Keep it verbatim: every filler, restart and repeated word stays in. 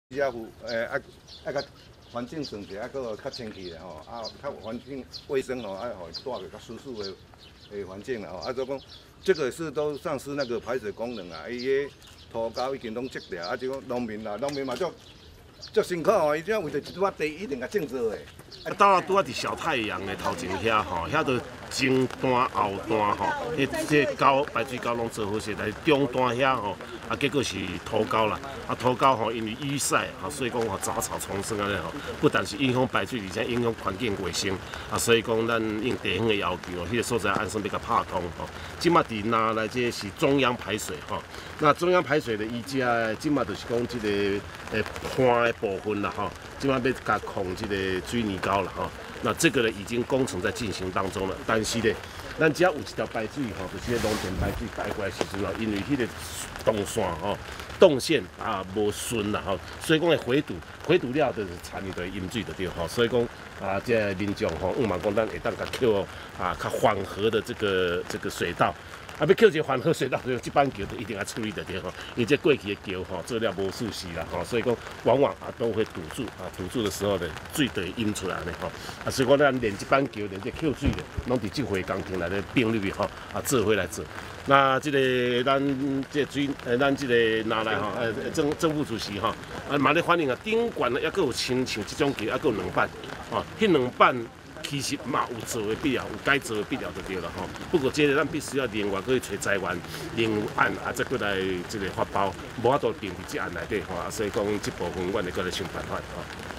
遮附诶啊啊甲环境整洁，啊个较清气的吼，啊较环境卫生吼，啊吼住个较舒适的诶环境啦吼，啊所以讲这个是都丧失那个排水功能啊，伊个土沟已经拢积掉，啊就讲农民啦，农民嘛足足辛苦哦，伊只为着一撮地一定甲种做诶。 啊，倒啊拄啊伫小太阳的头前遐吼，遐都前段后段吼，迄这沟排水沟拢做好势，但是中段遐吼，啊结果是土沟啦，啊土沟吼因为淤塞，啊所以讲吼杂草丛生安尼吼，不但是影响排水，而且影响环境卫生，啊所以讲咱应地方的要求，迄个所在按算要甲拍通吼。即马伫拿来这是中央排水吼，那中央排水的伊遮即马就是讲即个诶宽的部分啦吼。 今晚要甲控这个水泥膏了哈，那这个呢已经工程在进行当中了，但是呢，咱只要有一条排水吼，就是农田排水排过来时阵哦，因为迄个动线吼、动线啊无顺啦吼，所以讲会回堵，回堵了就是产生的饮水就对吼，所以讲啊，这民众吼，毋茫讲咱会当甲扣啊较缓和的这个这个水道。 啊，要扣一个缓和水道，就这板桥就一定要处理得对吼，因为这过去的桥吼做了无数时啦吼，所以讲往往啊都会堵住啊，堵住的时候呢，水就会淹出来呢吼，啊，所以讲咱连这板桥连这扣水的，拢伫这回工程内底并入去吼，啊做回来做。那这个咱这水，呃，咱这个拿来吼，呃，政政府主席吼，啊，嘛咧反映啊，顶管呢，抑佫有亲像这种桥，抑佫有两板，哦，迄两板。 其实嘛有做的必要，有该做的必要就对了吼。不过这个咱必须要另外去找财源，另案啊再过来这个发包，无法度定伫这案内底吼，所以讲这部分我哋过来想办法吼。